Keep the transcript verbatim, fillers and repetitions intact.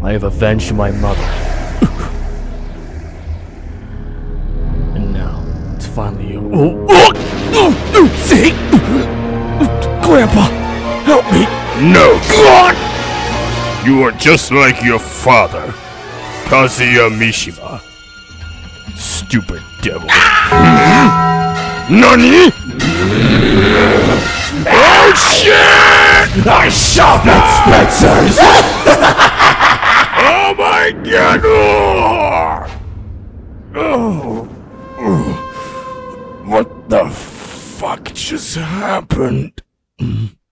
I have avenged my mother. And now, it's finally over. Oh, oh, oh, oh, see? Grandpa, help me. No! God! You are just like your father, Kazuya Mishima. Stupid devil. Nani? Oh shit! I shop at Spencer's! Oh my god! Oh. Oh. What the fuck just happened?